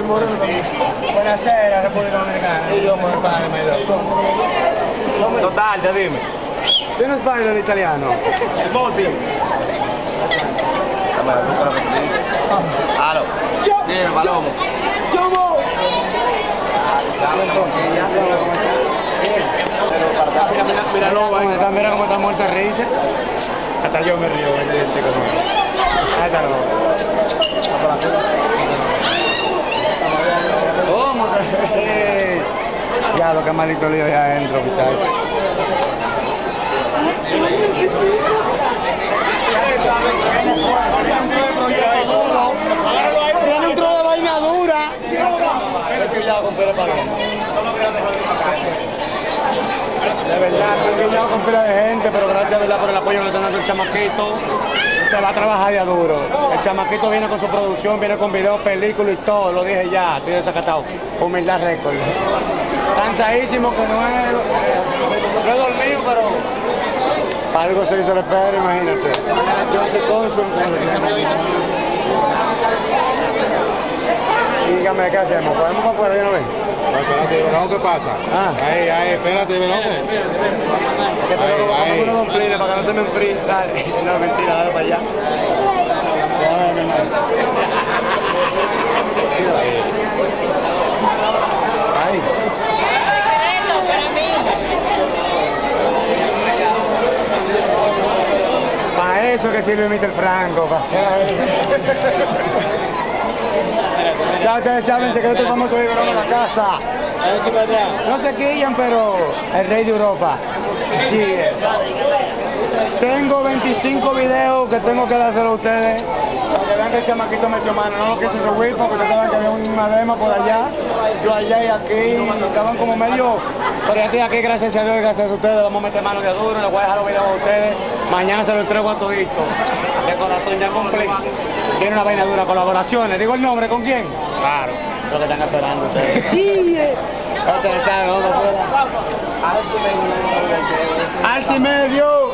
moreno también. Buenasera, República Dominicana. Y yo me padre, Total, te dime. ¿Tú no bailas en italiano? El Monty. Dame la boca, lo que te dice. Aló. Dime, Palomo. Mira cómo está muerto de risa. Hasta yo me río. Ahí está, ¿cómo que? Ya, lo que malito lío ya adentro, muchachos. Tiene un trozo de vaina dura. Es que ya con Pérez Pagano. De verdad, estoy quillado con pila de gente, pero gracias ¿verdad? Por el apoyo que le está dando el chamaquito. Se va a trabajar ya duro. El chamaquito viene con su producción, viene con videos, películas y todo, lo dije ya, estoy desacatado. Humildad récord. Cansadísimo que no he dormido, pero para algo se hizo el espero, imagínate. Yo soy cónsul. Dígame, ¿qué hacemos? ¿Podemos para afuera? ¿Ya no ven? Espérate, verón, ¿qué pasa? Ahí, espérate, verón. Vamos unos domplines para que no se me enfríe. Dale, no, mentira, dale para allá. Ahí. Para eso que sirve Mr. Franco, para ya ustedes saben que otro famoso biberón en la casa. No se quillan, pero el rey de Europa. Sí. Tengo 25 videos que tengo que dárselo a ustedes. Para que vean que el chamaquito metió mano. No lo quise subir porque ustedes saben que había una dema por allá. Yo allá y aquí. Estaban como medio. Pero ya estoy aquí, gracias a Dios y gracias a ustedes. Vamos a meter mano de duro. Les voy a dejar los videos a ustedes. Mañana se los entrego a todito. De corazón ya completo. Tiene una vaina dura, colaboraciones. ¿Digo el nombre con quién? Claro. Lo que están esperando ustedes. Sí. Ustedes saben, vamos afuera. Alto y medio.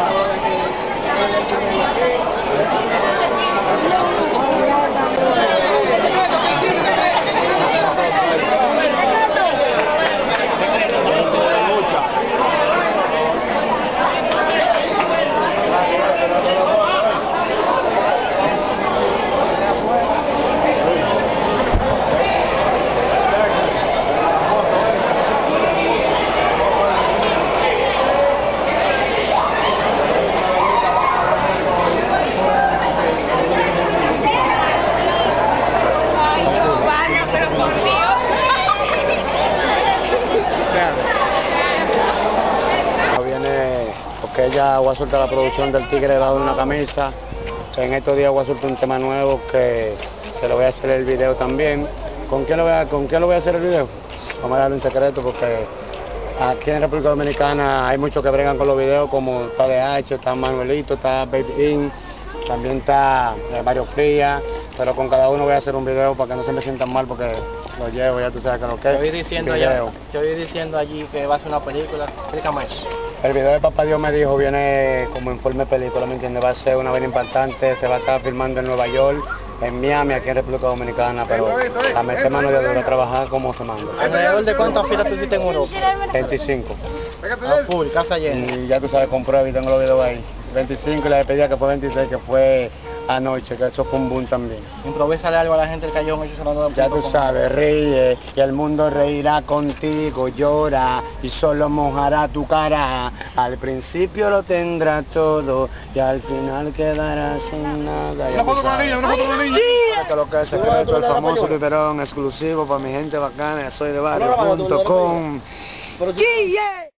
Que ella voy a soltar la producción del Tigre debajo de una camisa. En estos días voy a soltar un tema nuevo que le voy a hacer el video también. ¿Con quién lo voy a hacer el video? Vamos a darle un secreto porque aquí en República Dominicana hay muchos que bregan con los videos, como está DH, está Manuelito, está Baby In, también está Mario Fría, pero con cada uno voy a hacer un video para que no se me sientan mal porque lo llevo, ya tú sabes que lo que es. Yo vi diciendo allí que va a ser una película, explícame eso. El video de Papá Dios me dijo viene como informe película, ¿me entiendes? Va a ser una vaina impactante, se va a estar filmando en Nueva York, en Miami, aquí en República Dominicana, pero a meter mano de duro a trabajar como se manda. ¿Alrededor de cuántas filas tú hiciste en Europa? 25. A full, casa llena. Y ya tú sabes, comprueba y tengo los videos ahí. 25 y la despedida que fue 26, que fue anoche, que eso fue un boom también. Improvísale algo a la gente del Callejón, ellos se lo dan. Ya tú sabes, ríe, y el mundo reirá contigo, llora, y solo mojará tu cara. Al principio lo tendrá todo, y al final quedará sin nada. Una foto con la niña, una foto con la niña. Que lo que es secreto, el famoso biberón exclusivo para mi gente bacana, soy de barrio.com.